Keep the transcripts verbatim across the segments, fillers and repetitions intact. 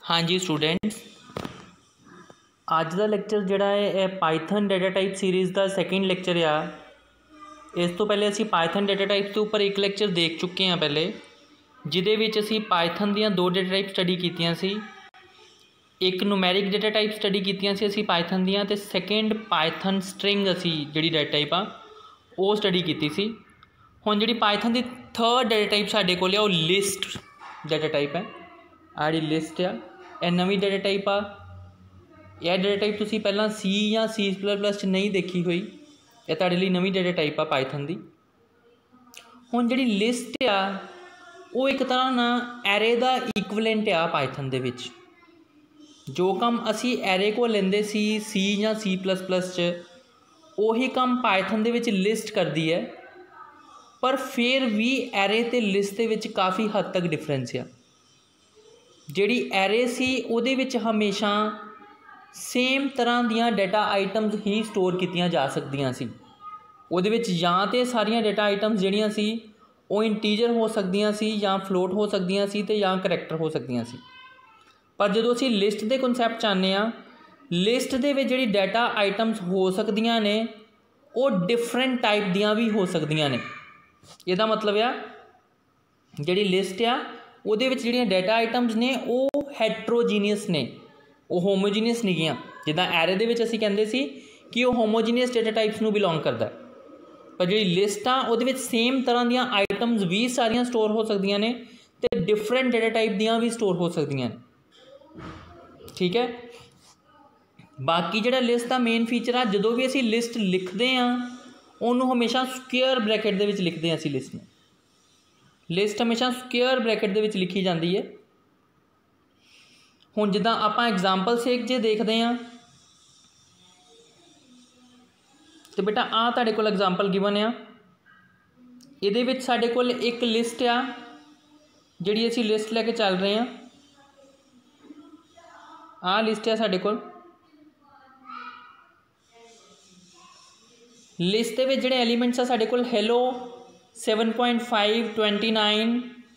हाँ जी स्टूडेंट्स, अज का लैक्चर जोड़ा है पाइथन डेटा टाइप सीरीज़ का सैकेंड लैक्चर आ। इस तो पहले असी पाइथन डेटा टाइप के उपर एक लैक्चर देख चुके हैं पहले, जिदे विच असी पाइथन दियाँ दो डेटा टाइप स्टडी कीतियां सी। एक नुमैरिक डेटा टाइप स्टडी कीतियां सी असी पाइथन दियाँ, ते सैकेंड पाइथन स्ट्रिंग असी जिहड़ी डेटा टाइप आ वो स्टडी कीती सी। हुण जिहड़ी पाइथन की थर्ड डेटा टाइप साडे कोल आ, वो लिस्ट डेटा टाइप है। आ जिहड़ी लिस्ट आ यह नवीं डेटा टाइप आ। यह डेटा टाइप तुसीं पहलां सी या सी प्लस प्लस नहीं देखी हुई, यह तुहाडे लई नवीं डेटा टाइप आ पाइथन दी। हुण जिहड़ी लिस्ट आ वो एक तरह ना एरे दा इक्वलेंट आ पाइथन दे विच। जो काम असी एरे को लेंदे सी सी या सी प्लस प्लस च, उही काम पाइथन दे विच लिस्ट करदी है, पर फिर भी एरे ते लिस्ट दे विच काफ़ी हद तक डिफरेंस आ। जिहड़ी एरे सी उहदे विच हमेशा सेम तरह दियां डेटा आइटम्स ही स्टोर कीतियां जा सकदियां सी। उहदे विच जां ते सारियां डेटा आइटम्स जिहड़ियां सी वो इंटीजर हो सकदियां सी, या फ्लोट हो सकदियां सी, ते या करैक्टर हो सकदियां सी। पर जदों असीं लिस्ट दे कॉन्सैप्ट चाहते हैं, लिस्ट दे विच जिहड़ी डेटा आइटम्स हो सकदियां ने वो डिफरेंट टाइप दियां भी हो सकदियां ने। इहदा मतलब आ जिहड़ी लिस्ट आ उहदे विच जिहड़ियां डेटा आइटम्स ने वो हैट्रोजीनियस ने, वो होमोजीनियस नहीं गया। जिद्दां एरे दे विच असीं कहंदे सी कि वो होमोजीनियस डेटा टाइप्स नूं बिलोंग करदा है, पर जिहड़ी लिस्ट आ उहदे विच सेम तरह दियां आइटम्स भी सारियां स्टोर हो सकदियां ने, ते डिफरेंट डेटा टाइप दियां भी स्टोर हो सकदियां ने। ठीक है। बाकी जिहड़ा लिस्ट का मेन फीचर आ, जदों भी असीं लिस्ट लिखते हैं उन्होंने हमेशा स्क्वेयर ब्रैकेट दे विच लिखते हैं। असीं लिस्ट में लिस्ट हमेशा स्क्वेयर ब्रैकेट दे विच लिखी जाती है। हुण जिद्दां आपां एग्जाम्पल से जे देखते हैं, तो बेटा आ तुहाडे कोल एग्जाम्पल गिवन आ। इहदे विच साडे कोल एक लिस्ट आ जिहड़ी असीं लिस्ट लैके चल रहे हैं। आ लिस्ट है साडे कोल। लिस्ट दे विच जिहड़े एलीमेंट्स आ साडे कोल hello seven point five twenty nine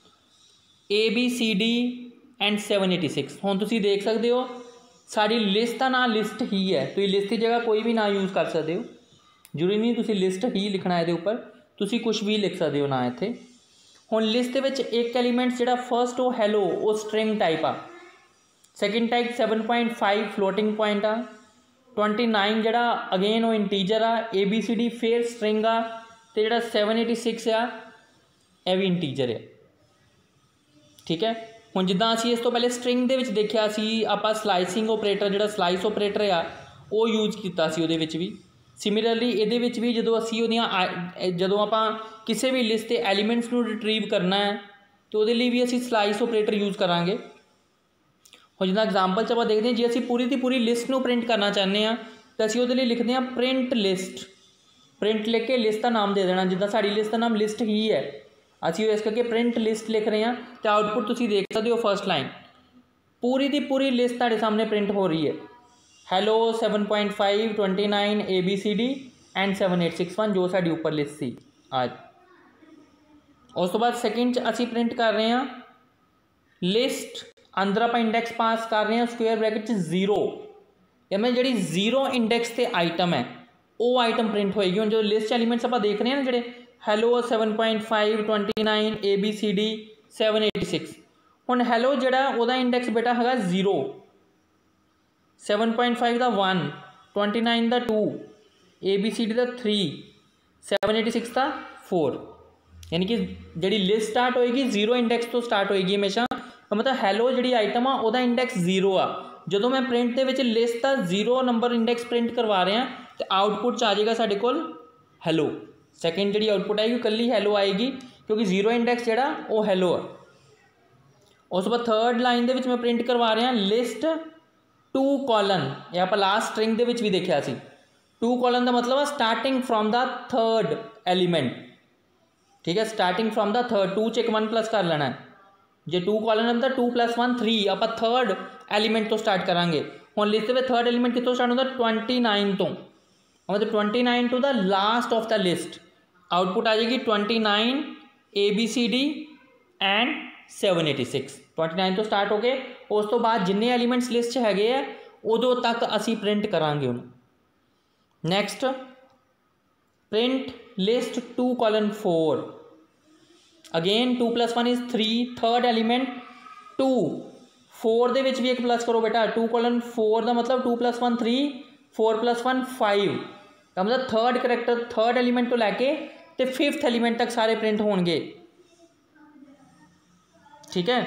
A B C D and seven eighty six. हुण तुसीं देख सकते हो साड़ी लिस्ट का नाम लिस्ट ही है। तुसीं लिस्ट की जगह कोई भी ना यूज़ कर सकते हो, जरूरी नहीं तुसीं लिस्ट ही लिखना है। उपर तुसीं कुछ भी लिख सकते हो ना इत्थे। हुण लिस्ट दे विच एक एलीमेंट्स जिहड़ा फर्स्ट वो हेलो वो स्ट्रिंग टाइप आ, second type seven point five floating point आ, ट्वेंटी नाइन जड़ा अगेन वो इंटीजर आ, ए बी सी डी फिर स्ट्रिंग आ, ते जड़ा सैवन एटी सिक्स आ यह भी इंटीजर है। ठीक है। हुण जिद्दां असीं इस तो पहले स्ट्रिंग दे विच देखिया सी, आपां स्लाइसिंग ऑपरेटर जिहड़ा स्लाइस ऑपरेटर आ वो यूज़ कीता सी उहदे विच भी। सिमिलरली इहदे विच भी जदों असीं उहदियां जदों आपां किसी भी लिस्ट के एलीमेंट्स नूं रिट्रीव करना है तो उहदे लई भी असीं स्लाइस ऑपरेटर यूज़ करांगे। और जिद्दां एग्जाम्पल च आप देखते हैं, जे असीं पूरी की पूरी लिस्ट नूं प्रिंट करना चाहते हैं तो असीं उहदे लई लिखते हैं प्रिंट लिस्ट। प्रिंट लिख के लिस्ट का नाम दे देना। जिद्दां साडी लिस्ट का नाम लिस्ट ही है, असीं इस करके प्रिंट लिस्ट लिख रहे हैं, तो आउटपुट तुसीं देख सकते हो फर्स्ट लाइन पूरी की पूरी लिस्ट तुहाडे सामने प्रिंट हो रही है। Hello seven point five twenty nine A B C D and seven eight six one जो साडी उपर लिस्ट सी आज। उस तो बाद सैकेंड असीं प्रिंट कर रहे हैं लिस्ट, अंदर आप इंडैक्स पास कर रहे हैं स्क्वेयर ब्रैकेट जीरो, यानी जी जीरो इंडैक्स से आइटम है वो आइटम प्रिंट होएगी। हम जो लिस्ट एलीमेंट्स आप देख रहे हैं ना, जो hello seven point five twenty nine A B C D seven eighty six. हुण हैलो जोड़ा वह इंडैक्स बेटा है जीरो, सैवन पॉइंट फाइव का वन, ट्वेंटी नाइन का two, A B C D का थ्री, सैवन एटी सिक्स का four. यानी कि जी लिस्ट स्टार्ट होएगी जीरो इंडैक्स तो स्टार्ट होएगी हमेशा। मतलब हैलो जी आइटम आ वह इंडैक्स जीरो आ। जो मैं प्रिंट के विच लिस्ट का जीरो नंबर इंडैक्स प्रिंट करवा रहे हैं तो आउटपुट च आ जाएगा साढ़े कोल हैलो। सैकेंड जी आउटपुट आएगी कल्ली हैलो आएगी, क्योंकि जीरो इंडैक्स जोड़ा वो हैलो है। उस बाद थर्ड लाइन के मैं प्रिंट करवा रहे हैं लिस्ट टू कॉलन। यह आप लास्ट स्ट्रिंग के भी देखा सी, टू कॉलन का मतलब starting from the third element. ठीक है, starting from the third, two च एक वन प्लस कर लेना है। जे टू कॉलन मतलब टू प्लस वन थ्री, आप थर्ड एलीमेंट तो स्टार्ट करांगे। हुण लिस्ट में थर्ड एलीमेंट कितों स्टार्ट होता ट्वेंटी नाइन तो, मतलब twenty nine to the last of the list. Output आ जाएगी twenty nine A B C D and seven eighty six twenty nine तो स्टार्ट हो गए। उस तो बाद जिन्ने एलीमेंट्स लिस्ट हैगे है उदों तक असी प्रिंट करांगे उन्होंने। Next print list two colon four, again two plus one is three, third element to, four दे विच भी एक प्लस करो बेटा, टू कॉलन फोर का मतलब two plus one three, four plus one five का मतलब थर्ड करैक्टर थर्ड एलीमेंट तो लैके तो फिफ्थ एलीमेंट तक सारे प्रिंट होंगे। ठीक है,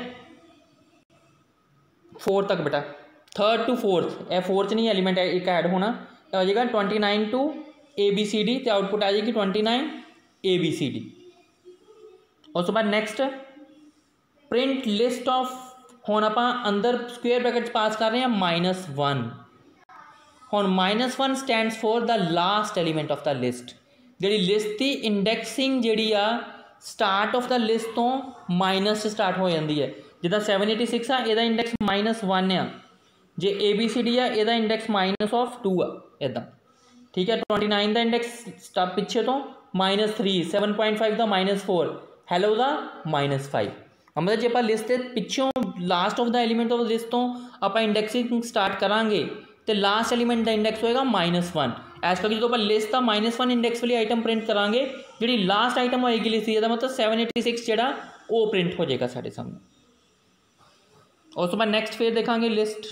फोर तक बेटा, थर्ड टू फोर्थ, ए फोर च नहीं एलीमेंट एक ऐड होना, तो आ जाएगा twenty nine to A B C D, तो आउटपुट आ जाएगी twenty nine A B C D. उस तो बाद नैक्सट प्रिंट लिस्ट ऑफ, हुण आपां अंदर स्क्वेयर ब्रैकेट पास कर रहे हैं माइनस वन। हुण minus one stands for the last element of the list, जी लिस्ट की इंडैक्सिंग जी आ स्टार्ट ऑफ द लिस्ट तो माइनस स्टार्ट हो जाती है। जिदा सैवन एटी सिक्स आ यदा इंडैक्स माइनस वन आ, जे ए बी सी डी आ यदा इंडैक्स माइनस ऑफ टू आ इदा। ठीक है, ट्वेंटी नाइन का इंडैक्स पिछे तो minus three, seven point five का माइनस फोर, हैलो का माइनस फाइव। मतलब जो आप लिस्ट के पिछों last of the element of list तो आप इंडैक्सिंग स्टार्ट करांगे तो लास्ट एलीमेंट का इंडैक्स होएगा माइनस वन। एज करके जो आप लिस्ट का माइनस वन इंडैक्स वाली आइटम प्रिंट करांगे, जी लास्ट आइटम होएगी लिस्ट की, मतलब सैवन एटी सिक्स जो वो प्रिंट हो जाएगा साढ़े सामने। उस तो बाद नैक्सट फिर देखांगे लिस्ट।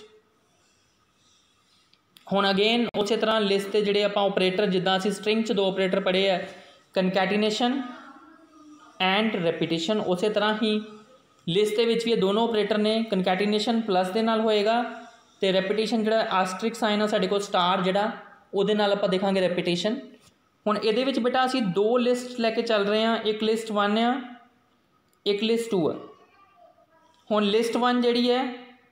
हुण अगेन उस तरह लिस्ट के जोड़े आप ऑपरेटर जिदा असीं स्ट्रिंग च दो ऑपरेटर पढ़े है, कनकैटिनेशन एंड रैपिटेशन, उस तरह ही लिस्ट के भी दोनों ऑपरेटर ने, कनकैटिनेशन प्लस के नाल होएगा तो रैपिटेशन जो आस्ट्रिक साइन है साढ़े को स्टार जोड़ा उहदे नाल आपां देखांगे रैपिटेशन। हुण इहदे विच बेटा असीं दो लिस्ट लैके चल रहे हैं, एक लिस्ट वन आ एक लिस्ट टू है। हुण लिस्ट वन जिहड़ी है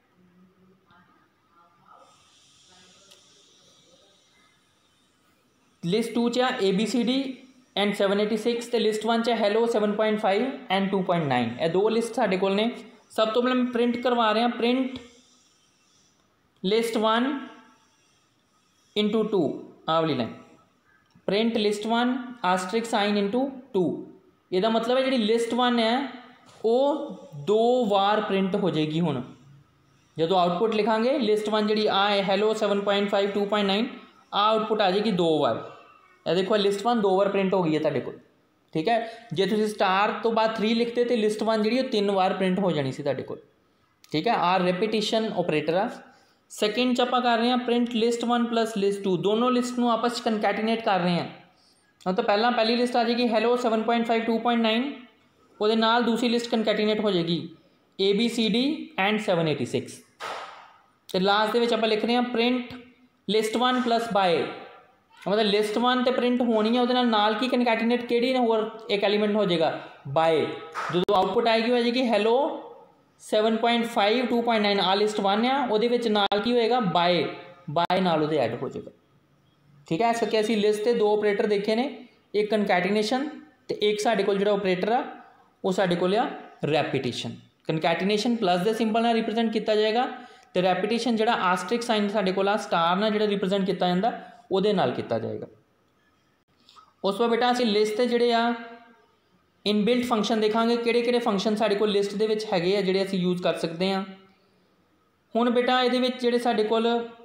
लिस्ट टू च A B C D and seven eighty six, तो लिस्ट वन च hello seven point five and two point nine, ये दो लिस्ट साढ़े कोल ने। सब तो पहले प्रिंट करवा रहे हैं, print list one into two, आ वाली line print list one asterisk sign into two. यदा मतलब है जी लिस्ट वन है वो दो बार प्रिंट हो जाएगी। हुण जो आउटपुट लिखांगे लिस्ट वन जी आ है hello seven point five two point nine, आ आउटपुट आ जाएगी दो बार। यह देखो लिस्ट वन दो बार प्रिंट हो गई है तुहाडे कोल। ठीक है, जे तुसीं स्टार तो बाद थ्री लिखते तो लिस्ट वन जी तीन बार प्रिंट हो जानी सी तुहाडे कोल। ठीक है, आ रैपिटेशन ऑपरेटर आ। सैकेंड च आपां कर रहे हैं print list one plus list two, दोनों लिस्ट में आपस कनकैटिनेट कर रहे हैं। हम तो पहला पहली लिस्ट आ जाएगी hello seven point five two point nine, वो नाल दूसरी लिस्ट कनकैटिनेट हो जाएगी A B C D and seven eighty six. तो लास्ट के आप लिख रहे हैं print list one plus by, मतलब लिस्ट वन तो प्रिंट होनी है, वो नाल की कनकैटिनेट केड़ी होर एक एलीमेंट हो जाएगा बाय। जो आउटपुट आएगी हो जाएगी hello seven point five two point nine, आ लिस्ट वन आ वो नाल की होएगा बाय, बाय नाल वो ऐड हो जाएगा। ठीक है, इस करके असीं लिस्ट के दो ऑपरेटर देखे ने, एक कनकैटिनेशन तो एक साडे कोल जिहड़ा ऑपरेटर आ वो साडे कोल आ रैपिटेशन। कनकैटिनेशन प्लस दे सिंपल नाल रिप्रजेंट किया जाएगा, तो रैपिटेशन जिहड़ा आस्ट्रिक साइन साडे कोल आ स्टार नाल जिहड़ा रिप्रजेंट किया जाता उहदे नाल किया जाएगा। उस बाद बेटा असीं लिस्ट के जिहड़े आ इनबिल्ट फंक्शन देखांगे, किहड़े किहड़े फंक्शन साडे कोल लिस्ट दे विच हैगे आ जिहड़े असीं यूज़ कर सकते हैं। हुण बेटा इहदे विच जिहड़े साडे कोल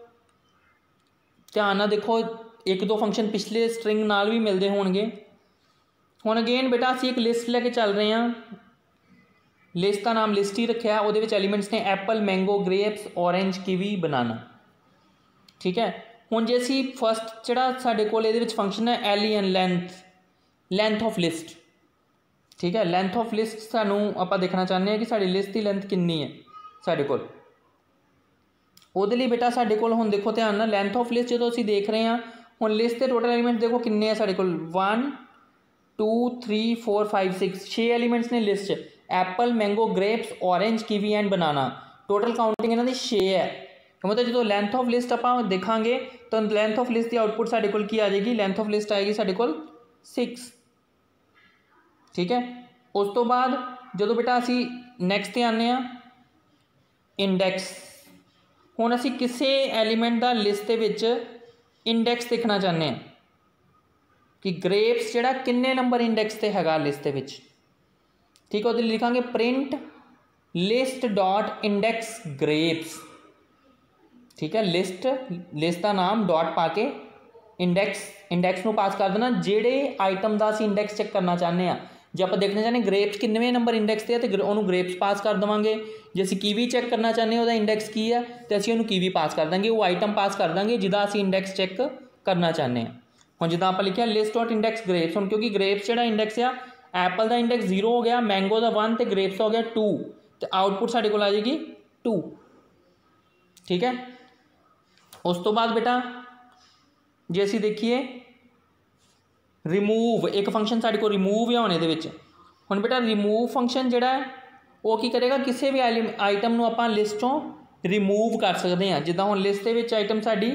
ध्यान नाल देखो, एक दो फंक्शन पिछले स्ट्रिंग नाल भी मिलते होणगे। हुण अगेन बेटा असीं एक लिस्ट लैके चल रहे हैं, लिस्ट का नाम लिस्ट ही रखा, वो एलीमेंट्स ने apple mango grapes orange kiwi banana. ठीक है, हुण जे असीं फस्ट जिहड़ा साडे कोल इहदे विच फंक्शन है L E N length, length of list. ठीक है, लेंथ ऑफ लिस्ट सानू आपां देखना चाहते हैं कि साडी लिस्ट की लेंथ कितनी है साडे कोल। उहदे लई बेटा साडे कोल हुण देखो ध्यान नाल लेंथ ऑफ लिस्ट जो असीं देख रहे हैं, हुण लिस्ट के टोटल एलीमेंट देखो किन्ने है साडे कोल, one two three four five six, छे एलीमेंट्स ने लिस्ट च, apple mango grapes orange kiwi and banana, total counting इन्हां दी छे है। मतलब जो लेंथ ऑफ लिस्ट आपां देखांगे तो लेंथ ऑफ लिस्ट की आउटपुट साडे कोल की आ जाएगी, लेंथ ऑफ लिस्ट आएगी साडे कोल सिक्स। ठीक है, उस तो बाद जो बेटा असी नैक्सट आने इंडैक्स। हुण असी किसी एलीमेंट का लिस्ट के विच इंडैक्स देखना चाहते हैं कि ग्रेप्स जिहड़ा किन्ने नंबर इंडैक्स ते हैगा लिस्ट के विच। ठीक है, उहदे लिखांगे print list dot index grapes, ठीक है। लिस्ट लिस्ट का नाम डॉट पा के इंडेक्स इंडेक्स में पास कर देना जेडे आइटम का असीं इंडेक्स चेक करना चाहते हैं। जो आप देखना चाहते ग्रेप्स किन्नवें नंबर इंडेक्स से, तो उन्होंने ग्रेप्स पास कर देवांगे। जे असीं कीवी चेक करना चाहते हैं, इंडेक्स की है, तो असीं उन्होंने कीवी पास कर देंगे। वो आइटम पास कर देंगे जिदा असीं इंडेक्स चेक करना चाहते हैं। हुण जिद्दां आपां लिखिया लिस्ट डॉट इंडेक्स ग्रेप्स, हुण क्योंकि ग्रेप्स जिहड़ा इंडेक्स आ एप्पल का इंडेक्स जीरो हो गया, मैंगो का वन, तो ग्रेप्स हो गया टू, तो आउटपुट साडे कोल आ जाएगी टू, ठीक है। उस तो बाद बेटा जे असीं देखिए रिमूव, एक फंक्शन साडे कोल रिमूव है होने दे विच। हुण बेटा रिमूव फंक्शन जिहड़ा है वो की करेगा, किसी भी आइटम नूं आपां लिस्ट चों रिमूव कर सकते हैं। जिद्दां हुण लिस्ट दे विच आइटम साडी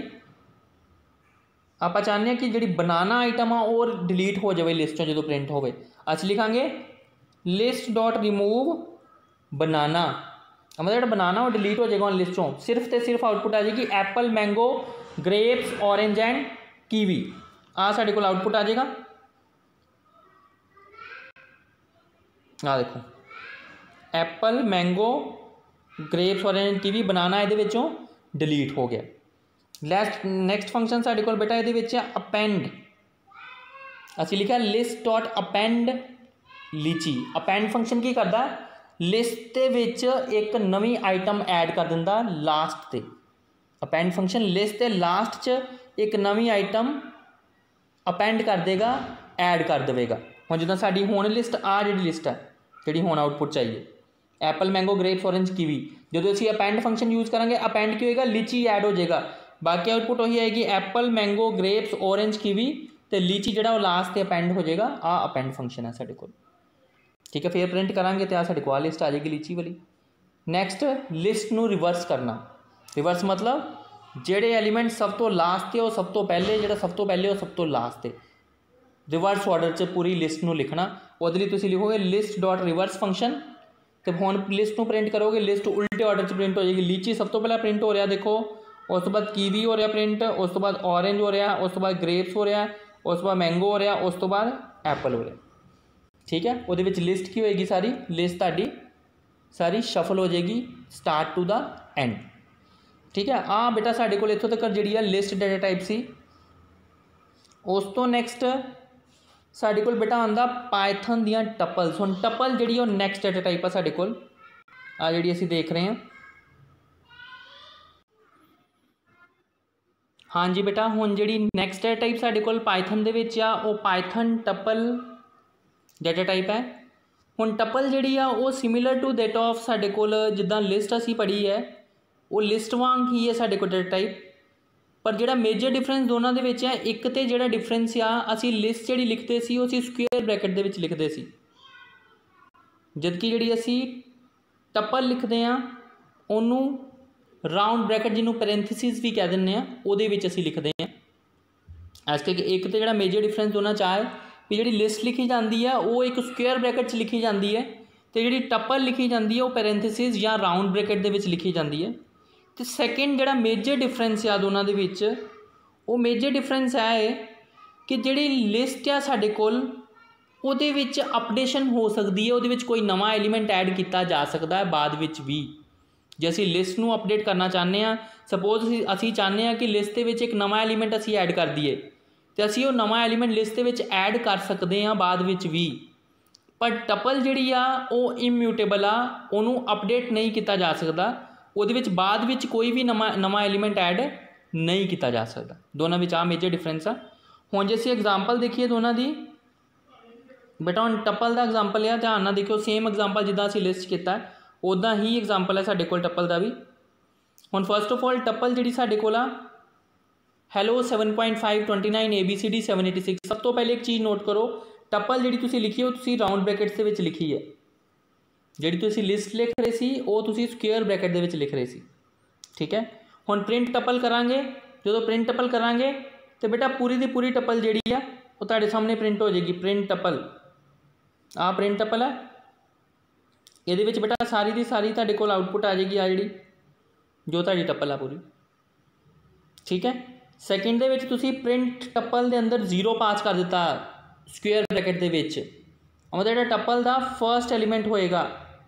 आपां चाहते हैं कि जिहड़ी बनाना आइटम आ वो डिलीट हो जाए लिस्ट चों जदों प्रिंट होवे, असीं लिखांगे लिस्ट डॉट रिमूव बनाना, मतलब जिहड़ा बनाना वो डिलीट हो जाएगा लिस्ट चों। सिर्फ तो सिर्फ आउटपुट आ जाएगी apple, mango, grapes, orange and kiwi, आ साडे कोल आउटपुट आ जाएगा। आ देखो apple, mango, grapes, orange, kiwi, banana इहदे विचों डिलीट हो गया। लैस्ट नैक्सट फंक्शन साडे कोल बेटा इहदे विच अपेंड, असीं लिखा list dot append litchi. Append function की करदा, लिस्ट दे विच एक नवी आइटम ऐड कर दिंदा लास्ट ते। अपेंड फंक्शन लिस्ट दे लास्ट च एक नवी आइटम अपेंड कर देगा, ऐड कर देगा। हुण जिद्दां साडी हुण लिस्ट आ जिहड़ी लिस्ट है जिहड़ी हुण आउटपुट चाहिए apple, mango, grapes, orange, kiwi, जदों असीं अपेंड फंक्शन यूज़ करांगे अपेंड की होएगा, लीची ऐड हो जाएगा। बाकी आउटपुट वही आएगी apple, mango, grapes, orange, kiwi, तो लीची जिहड़ा वो लास्ट ते अपेंड हो जाएगा। आ अपेंड फंक्शन है साडे कोल, ठीक है। फिर प्रिंट करांगे तो आ साडे कोल लिस्ट आ जाएगी लीची वाली। नैक्सट लिस्ट नूं रिवर्स करना। रिवर्स मतलब जिहड़े एलीमेंट सब तो लास्ट ते वो सब तो पहले, जिहड़ा सब तो पहले वो सब तो लास्ट ते, रिवर्स ऑर्डर च पूरी लिस्ट नूं लिखना। उहदे लई तुसीं लिखोगे लिस्ट डॉट रिवर्स फंक्शन, तो हुण लिस्ट नूं प्रिंट करोगे, लिस्ट उल्टे ऑर्डर च प्रिंट हो जाएगी। लीची सब तो पहला प्रिंट हो रहा देखो, उस तो बाद कीवी हो रहा प्रिंट, उस तो बाद ऑरेंज हो रहा, उस तो बाद ग्रेप्स हो रहा, उस तो बाद मैंगो हो रहा, उस तो बाद एप्पल हो रहा, ठीक है। उहदे विच लिस्ट की होएगी सारी, लिस्ट तुहाडी सारी शफल हो जाएगी स्टार्ट टू द एंड, ठीक है। आ बेटा साडे कोल इत्थों तक जिहड़ी है लिस्ट डेटा टाइप सी। उस तो नैक्सट साडे कोल बेटा आंदा पाइथन दियां टपल्स। हुण टपल जिहड़ी है नैक्सट डेटा टाइप है साडे कोल, आ जिहड़ी असीं देख रहे हैं। हाँ जी बेटा, हुण जिहड़ी नैक्सट डेटा टाइप साडे कोल पाइथन दे विच आ वो पाइथन टपल डेटा टाइप है। हुण टपल जिहड़ी आ वो सिमिलर टू दैट ऑफ साडे कोल जिद्दां लिस्ट असीं पढ़ी है वो लिस्ट वांग ही है साडे कोल डेटा टाइप, पर जिहड़ा मेजर डिफरेंस दोनों दे विच है, एक तो जिहड़ा डिफरेंस आ असीं लिस्ट जिहड़ी लिखते सी वो असीं स्क्वेयर ब्रैकेट दे विच लिखदे सी, जबकि जिहड़ी असीं टपल लिखदे आ ओनू राउंड ब्रैकेट जिन्हों पैरेंथेसिस भी कह दिंदे आ उहदे विच असीं लिखदे आ। इस करके एक तो जिहड़ा मेजर डिफरेंस दोनों च है भी जिहड़ी लिस्ट लिखी जाती है वो एक स्क्वेयर ब्रैकेट च लिखी जाती है, तो जिहड़ी टपल लिखी जाती है वो पैरेंथेसिस या राउंड ब्रैकेट दे विच लिखी जाती है। तो सैकेंड जिहड़ा मेजर डिफरेंस आ दोनों दे विच वो मेजर डिफरेंस है कि जिहड़ी लिस्ट आ साडे कोल उहदे विच अपडेशन हो सकती है, उहदे विच कोई नवा एलीमेंट ऐड किया जा सकता है बाद विच भी। जे असीं लिस्ट नूं अपडेट करना चाहते हैं, सपोज असीं चाहते हैं कि लिस्ट दे विच एक नवा एलीमेंट असीं ऐड कर दईए, तो असीं वो नवा एलीमेंट लिस्ट दे विच ऐड कर सकते हैं बाद विच भी। पर टपल जिहड़ी आ वो इम्यूटेबल आ, उहनूं अपडेट नहीं किया जा सकता, उहदे विच बाद विच कोई भी नवा नवा एलीमेंट ऐड नहीं किया जा सकता। दोनों विच आ मेजर डिफरेंस आ। हुण जे असीं एग्जाम्पल देखिए दोनों दी, बेटा हुण टपल का एग्जाम्पल है, ध्यान नाल देखियो, सेम एग्जाम्पल जिद्दां असीं लिस्ट किया उदा ही एग्जाम्पल है साडे कोल टपल का भी। हुण फस्ट ऑफ ऑल टपल जिहड़ी साडे कोल आ hello seven point five twenty nine A B C D seven eighty six. सब तो पहले एक चीज़ नोट करो, टपल जिहड़ी तुसीं लिखी हो तुसीं राउंड ब्रैकेट्स दे विच लिखी है, जिहड़ी तुसीं लिस्ट लिख रहे सी वो तुसीं स्क्वेयर ब्रैकेट दे विच लिख रहे सी, ठीक है। हुण प्रिंट टपल करांगे, जो प्रिंट टपल करांगे तो बेटा पूरी दी पूरी टपल जिहड़ी आ वो तुहाडे सामने प्रिंट हो जाएगी। प्रिंट टपल, आ प्रिंट टपल है, ये बेटा सारी दी सारी तुहाडे कोल आउटपुट आ जाएगी, आ जी जो तुहाडी टपल आ पूरी, ठीक है। सैकेंड दे विच तुसीं प्रिंट टपल दे अंदर जीरो पास कर दिता स्क्वेयर ब्रैकेट दे विच, मतलब जिहड़ा टपल दा फर्स्ट एलीमेंट होएगा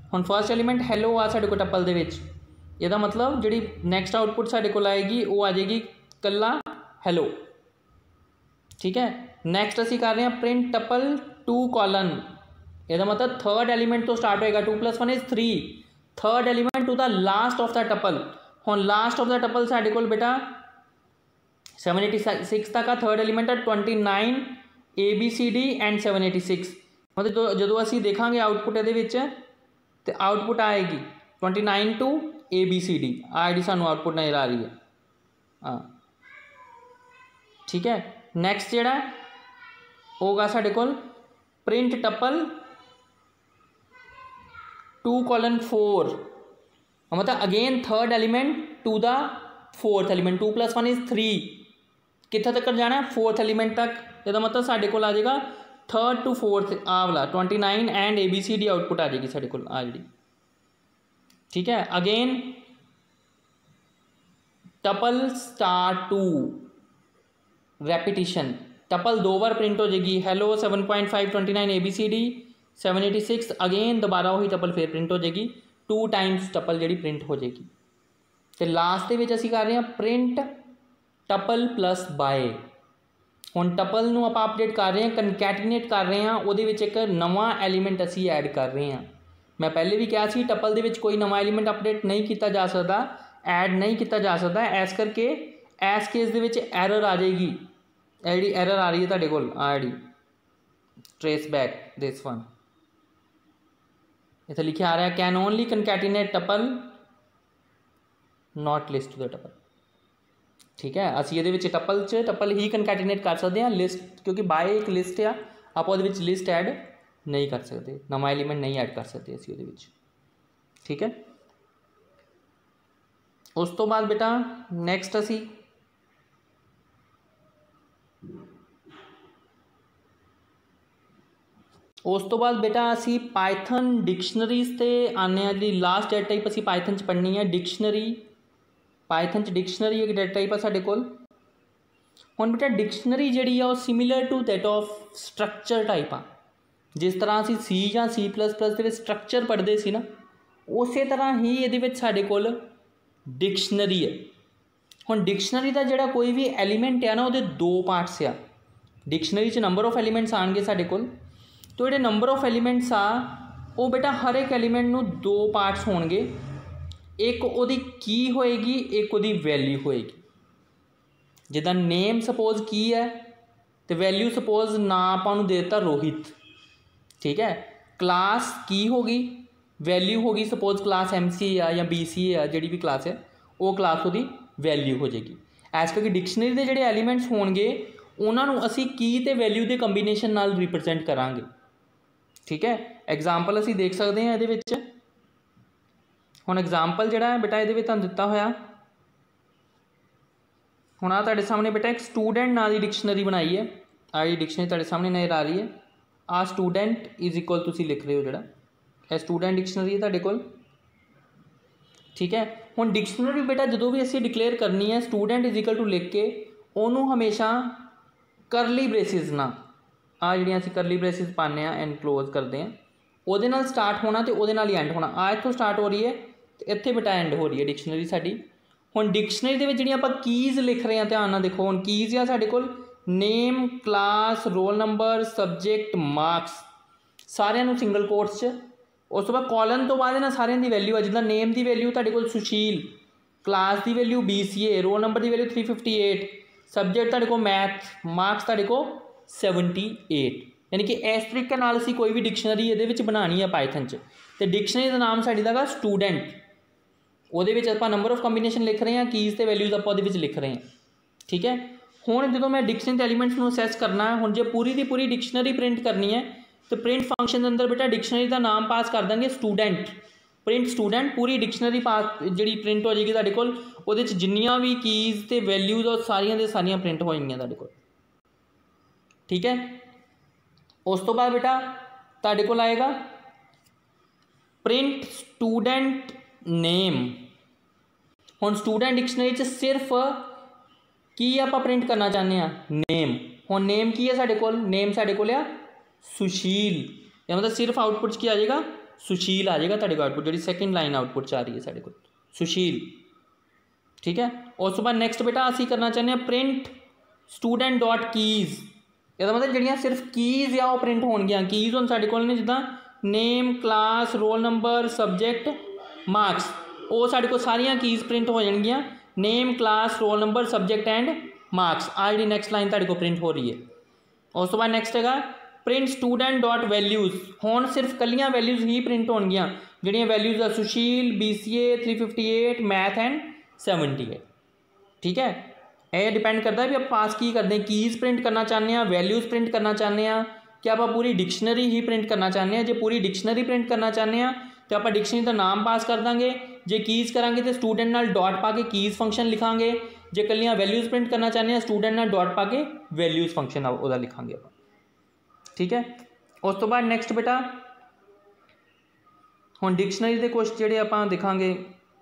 हुण फर्स्ट एलीमेंट हैलो आ साडे कोल टपल दे विच, इहदा मतलब जिहड़ी नैक्सट आउटपुट साडे कोल आएगी वो आ जाएगी कल्ला हैलो। ठीक है, नैक्सट असीं कर रहे हैं प्रिंट टपल टू कॉलन, इहदा मतलब थर्ड एलीमेंट तो स्टार्ट होएगा, two plus one is three, third element to the last of the tuple. हुण लास्ट ऑफ द टपल साडे कोल बेटा सैवन एटी सिक्स तक आ, थर्ड एलीमेंट है twenty nine A B C D and seven eighty six, मतलब जो असीं देखांगे आउटपुट इहदे विच ते आउटपुट आएगी twenty nine to A B C D, आ जी सानू आउटपुट नज़र आ रही है। हाँ ठीक है, नैक्सट जिहड़ा होगा साडे कोल print tuple two colon four, मतलब again third element to the fourth element, two plus one is three, कित्थे तक जाना है फोर्थ एलीमेंट तक, इसका मतलब साडे कोल आ जाएगा थर्ड टू फोर्थ आ वाला twenty nine and A B C D output आ जाएगी साडे कोल आ जी। ठीक है, again tuple star two repetition, tuple दो बार प्रिंट हो जाएगी, hello seven point five twenty nine A B C D seven eighty six, again दोबारा वही टपल फिर प्रिंट हो जाएगी, टू टाइम्स टपल जी प्रिंट हो जाएगी। तो लास्ट के असीं कर रहे हैं प्रिंट टपल प्लस बाय। हुण टपल नूं आपां अपडेट कर रहे हैं, कनकैटिनेट कर रहे हैं, उहदे विच एक नवा एलीमेंट असीं ऐड कर रहे हैं। मैं पहले भी कहा सी टपल दे विच कोई नवा एलीमेंट अपडेट नहीं किया जा सकता, ऐड नहीं किया जा सकता, इस करके इस केस दे विच एरर आ जाएगी, जी एरर आ रही है तुहाडे कोल आ जी ट्रेस बैक दिस वन, इत्थे लिखे आ रहा है can only concatenate tuple not list to the tuple. ठीक है, असीं इहदे विच टपल च टपल ही कनकैटिनेट कर सकते हैं, लिस्ट क्योंकि बाय एक लिस्ट आ, आप उहदे विच लिस्ट ऐड नहीं कर सकते, नवा एलीमेंट नहीं ऐड कर सकते असीं उहदे विच। ठीक है, उस तो बाद बेटा नैक्सट असीं उस तो बाद बेटा असी पाइथन डिक्शनरीज ते आने आ, जी लास्ट डेटा टाइप असी पाइथन च पढ़नी है डिक्शनरी, पाइथन च डिक्शनरी एक डेटा टाइप है साडे कोल। हुण बेटा डिक्शनरी जिहड़ी आ similar to that of structure type आ, जिस तरह असी सी या सी प्लस प्लस के स्ट्रक्चर पढ़ते सी ना, उस तरह ही ये साडे कोल डिक्शनरी है। हुण डिक्शनरी का जिहड़ा कोई भी एलीमेंट है ना, वो दो पार्ट्स आ, डिक्शनरी च नंबर ऑफ एलीमेंट्स आएंगे साडे कोल, तो जो नंबर ऑफ एलीमेंट्स आ वो बेटा हर एक एलीमेंट नूं दो पार्ट्स होणगे, एक उहदी की होएगी, एक उहदी वैल्यू होएगी। जिद्दां नेम सपोज की है तो वैल्यू सपोज ना आपां नूं दे दित्ता रोहित। ठीक है, क्लास की होगी, वैल्यू होगी सपोज क्लास एम सी है या बी सी है, जिहड़ी भी क्लास है वो क्लास उहदी वैल्यू हो जाएगी। इस करके डिक्शनरी के जिहड़े एलीमेंट्स होणगे उन्हां नूं असीं की ते वैल्यू के कंबीनेशन नाल रिप्रजेंट करांगे। ठीक है, एग्जाम्पल असीं देख सकते हैं ये। हुण एग्जाम्पल जिहड़ा है बेटा ये तुहानूं दिता होया, हुण आ तुहाडे सामने बेटा एक स्टूडेंट नाम की डिक्शनरी बनाई है, आ जी डिक्शनरी तुहाडे सामने नज़र आ रही है। आ स्टूडेंट इज इक्वल तुसीं लिख रहे हो जिहड़ा यह स्टूडेंट डिक्शनरी है तुहाडे कोल। ठीक है, हुण डिक्शनरी बेटा जो भी असीं डिक्लेयर करनी है स्टूडेंट इज इक्वल टू लिख के उन्होंने हमेशा करली ब्रेसिस ना आ जिहड़ियां असीं करली ब्रेसिस पाने एंड क्लोज करते हैं, उहदे नाल स्टार्ट होना तो उहदे नाल ही एंड होना। आ इत्थों स्टार्ट हो रही है तो इत्थे बेटा एंड हो रही है डिक्शनरी साडी। हुण डिक्शनरी दे विच जिहड़ियां आपां कीज़ लिख रहे हैं, ध्यान नाल देखो, हुण कीज़ आ साडे कोल name, class, roll number, subject, marks, सारिਆਂ ਨੂੰ सिंगल कोट्स च। उस तो बाद कॉलन तो बाद इन्हां सारिਆਂ ਦੀ वैल्यू है, जिद्दां नेम की वैल्यू तुहाडे कोल सुशील, क्लास की value B C A, roll number की value three fifty eight, subject तुहाडे कोल मैथ, मार्क्स तुहाडे कोल सैवनटी एट। यानी कि इस तरीके नाल असीं कोई भी डिक्शनरी ये बनानी है पाइथन च। तो डिक्शनरी का नाम साडी दा स्टूडेंट, उहदे विच आपां नंबर ऑफ कंबीनेशन लिख रहे हैं, कीज़ ते वैल्यूज़ आपां उहदे विच लिख रहे हैं। ठीक है, हुण जो मैं डिक्शनरी के एलीमेंट्स नूं असैस करना है, हुण जे पूरी की पूरी डिक्शनरी प्रिंट करनी है तो प्रिंट फंक्शन के अंदर बेटा डिक्शनरी का नाम पास कर देंगे स्टूडेंट, प्रिंट स्टूडेंट, पूरी डिक्शनरी पास जी प्रिंट हो जाएगी तुहाडे कोल, उहदे च जिन्नियां भी कीज़ ते वैल्यूज़ और सारियां दे सारियां प्रिंट हो जाएंगियां तुहाडे कोल। ठीक है, उस तो बाद बेटा तुहाडे कोल आएगा प्रिंट स्टूडेंट नेम। हुण स्टूडेंट डिक्शनरी च सिर्फ की आपां प्रिंट करना चाहते हैं, नेम। हुण नेम की है साडे कोल, नेम साडे कोल आ सुशील, या मतलब सिर्फ आउटपुट की आ जाएगा सुशील आ जाएगा तुहाडे कोल आउटपुट, जिहड़ी सैकेंड लाइन आउटपुट च आ रही है साडे कोल सुशील। ठीक है, उस तो बाद नैक्सट बेटा असीं करना चाहते हैं प्रिंट स्टूडेंट डॉट कीज़। ਇਹਦਾ मतलब ਜਿਹੜੀਆਂ सिर्फ कीज़ ਆ ਉਹ प्रिंट ਹੋਣਗੀਆਂ। कीज़ ਹੁਣ ਸਾਡੇ ਕੋਲ ਨੇ ਜਿੱਦਾਂ name class roll number subject marks, ਉਹ ਸਾਡੇ ਕੋਲ ਸਾਰੀਆਂ कीज़ प्रिंट हो ਜਾਣਗੀਆਂ। Name class roll number subject and marks आ ਜਿਹੜੀ नैक्सट लाइन ਤੁਹਾਡੇ ਕੋਲ प्रिंट हो रही है। उस तो बाद नैक्सट हैगा प्रिंट स्टूडेंट डॉट वैल्यूज़। ਹੁਣ सिर्फ ਕੱਲੀਆਂ वैल्यूज़ ही प्रिंट ਹੋਣਗੀਆਂ ਜਿਹੜੀਆਂ वैल्यूज़ आ Sushil B C A three fifty eight math and seventy eight. ठीक है, यह डिपेंड करता है भी आप पास की करते हैं, कीज़ प्रिंट करना चाहते हैं, वैल्यूज़ प्रिंट करना चाहते हैं, कि आप पूरी डिक्शनरी ही प्रिंट करना चाहते हैं। जो पूरी डिक्शनरी प्रिंट करना चाहते हैं तो आप डिक्शनरी का नाम पास कर देंगे, जो कीज़ करांगे तो स्टूडेंट नाल डॉट पा के कीज़ फंक्शन लिखांगे, जो कलियां वैल्यूज़ प्रिंट करना चाहते हैं स्टूडेंट नाल डॉट पा के वैल्यूज़ फंक्शन वह लिखांगे आप। ठीक है, उस तो बाद नैक्सट बेटा हुण डिक्शनरी के कुछ जिहड़े आपां दिखांगे।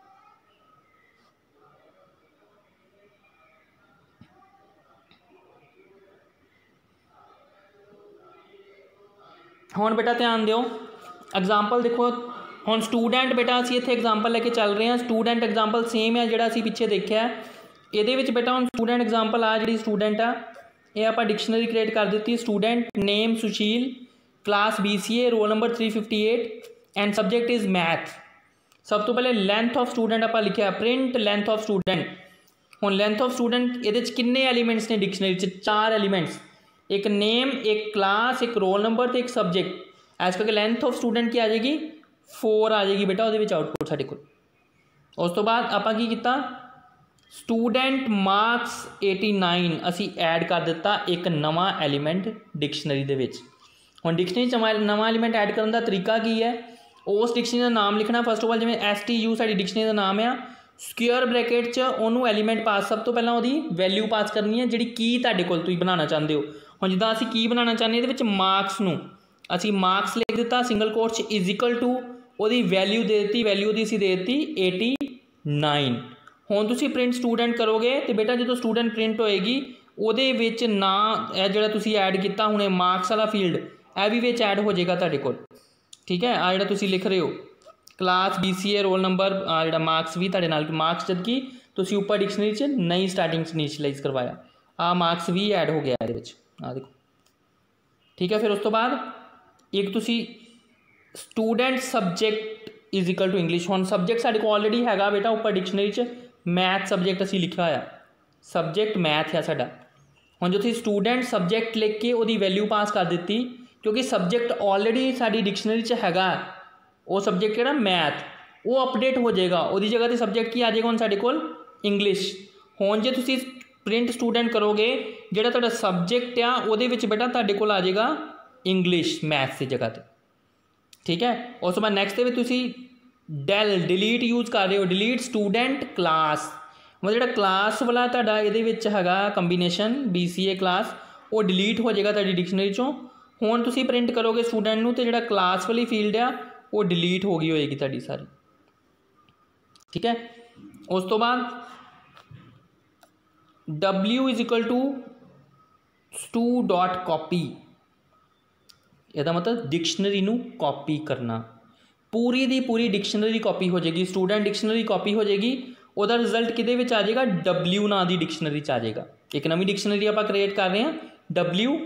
हुण बेटा ध्यान दिओ, एग्जाम्पल देखो हुण स्टूडेंट बेटा असीं इत्थे एग्जाम्पल लैके चल रहे हैं। स्टूडेंट एग्जाम्पल सेम है जिहड़ा असीं पिछे देखिया है। इहदे विच बेटा हुण स्टूडेंट एग्जाम्पल आ जिहड़ी स्टूडेंट आ ये आपां डिक्शनरी क्रिएट कर दी। Student name Sushil, class B C A, roll number three fifty eight and subject is math. सब तो पहले लेंथ ऑफ स्टूडेंट आपां लिखिया प्रिंट लेंथ ऑफ स्टूडेंट। हुण लेंथ ऑफ स्टूडेंट इहदे च किन्ने एलीमेंट्स ने डिक्शनरी च? चार एलीमेंट्स, एक नेम, एक क्लास, एक रोल नंबर तो एक सबजैक्ट। एज करके लेंथ ऑफ स्टूडेंट की आ जाएगी फोर आ जाएगी बेटा वो आउटपुट साढ़े को। उस तो बाद आपां की कीता स्टूडेंट मार्क्स एटी नाइन असी ऐड कर दिता एक नवा एलीमेंट डिक्शनरी दे विच। हुण डिक्शनरी च नवा एलीमेंट ऐड करने का तरीका की है, उस डिक्शनरी का नाम लिखना। फस्ट ऑफ ऑल जिवें एस टी यू साडी डिक्शनरी का नाम है, स्क्वेयर ब्रैकेट च उन्होंने एलीमेंट पास सब तो पहला वो वैल्यू पास करनी है जिहड़ी की तुहाडे कोल तुसीं बनाना चाहते हो। हुण जिद्दां असीं की बनाना चाहते हैं, ये मार्क्स नूं असीं मार्क्स लिख दिता सिंगल कोट च इज इक्वल टू उहदी वैल्यू दे दी, वैल्यू दी असीं दे दी एटी नाइन। हुण तुसीं प्रिंट स्टूडेंट करोगे तो बेटा जो स्टूडेंट प्रिंट होएगी उहदे विच ना जिहड़ा तुसीं ऐड किया हुणे मार्क्स वाला फील्ड यह भी विच ऐड हो जाएगा तुहाडे कोल। ठीक है, आ जिहड़ा तुसीं लिख रहे हो class B C A roll number आ जिहड़ा मार्क्स भी तुहाडे नाल मार्क्स जबकि तुसीं उपर डिक्शनरी च नई स्टार्टिंग च इनीशियलाइज करवाया, आ मार्क्स भी ऐड हो गया ये आ देखो। ठीक है, फिर उस तो बाद एक तुसी student subject is equal to English. हुण सबजैक्ट साडे को ऑलरेडी हैगा बेटा उपर डिक्शनरी च मैथ सबजैक्ट असीं लिखा होया, सबजैक्ट मैथ है साडा। हुण जो तुसीं स्टूडेंट सबजैक्ट लिख के उहदी वैल्यू पास कर दी क्योंकि सबजैक्ट ऑलरेडी साडी डिक्शनरी च हैगा, वो सबजैक्ट जिहड़ा मैथ वो अपडेट हो जाएगा, उहदी जगह ते सबजैक्ट की आ जाएगा हुण साडे कोल इंग्लिश। हुण जे तुसीं प्रिंट स्टूडेंट करोगे जिहड़ा तुहाडा सबजैक्ट आ उहदे विच बेटा तुहाडे कोल आ जाएगा इंग्लिश मैथ की जगह पर। ठीक है, उस बाद नैक्सट भी तुसीं डेल डिलीट यूज़ कर रहे हो, डिलीट स्टूडेंट क्लास मतलब जो क्लास वाला तुहाडा इहदे विच हैगा combination B C A class वो डिलीट हो जाएगा तुहाडी डिक्शनरी चों। हुण तुसीं प्रिंट करोगे स्टूडेंट नूं तो जिहड़ा क्लास वाली फील्ड आ वो डिलीट हो गई होएगी तुहाडी सारी। ठीक है, उस तो बाद W is equal to stu dot copy, यदा मतलब डिक्शनरी नू कॉपी करना, पूरी दी पूरी डिक्शनरी कॉपी हो जाएगी। स्टूडेंट डिक्शनरी कॉपी हो जाएगी, उहदा रिजल्ट किहदे विच आ जाएगा W नाम की डिक्शनरी च आ जाएगा। एक नवी डिक्शनरी आपां क्रिएट कर रहे हैं W,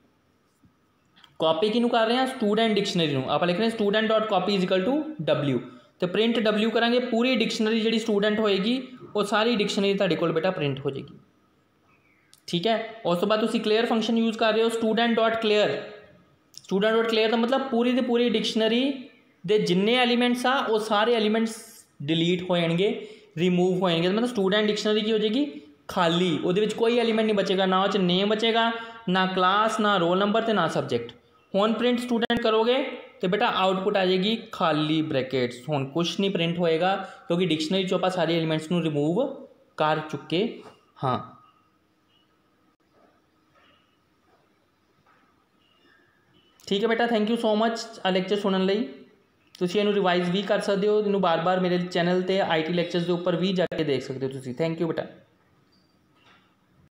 कॉपी किनू कर रहे हैं स्टूडेंट डिक्शनरी नू, आपां लिख रहे हैं student dot copy is equal to W। तो प्रिंट W करांगे पूरी डिक्शनरी जिहड़ी स्टूडेंट होएगी वो सारी डिक्शनरी तुहाडे कोल बेटा प्रिंट हो जाएगी। ठीक है, उस तो बाद तुसीं क्लियर फंक्शन यूज़ कर रहे हो student dot clear. Student dot clear का मतलब पूरी दी पूरी डिक्शनरी दे जिन्ने एलीमेंट्स आ वो सारे एलीमेंट्स डिलीट हो जाएंगे, रिमूव हो जाएंगे। मतलब स्टूडेंट डिक्शनरी की हो जाएगी खाली, उहदे विच कोई एलीमेंट नहीं बचेगा, ना उस नेम बचेगा, ना क्लास, ना रोल नंबर ते ना सबजैक्ट। हुण प्रिंट स्टूडेंट करोगे तो बेटा आउटपुट आ जाएगी खाली ब्रैकेट्स, हुण कुछ नहीं प्रिंट होएगा क्योंकि डिक्शनरी चों आपां सारे एलीमेंट्स नूं रिमूव कर चुके हाँ। ठीक है बेटा, थैंक यू सो मच आ लैक्चर सुनने लई। तुसीं इहनूं रिवाइज भी कर सकते हो, इहनूं बार बार मेरे चैनल ते आई टी लैक्चर्स के उपर भी जाके देख सकते हो तुसीं। थैंक यू बेटा।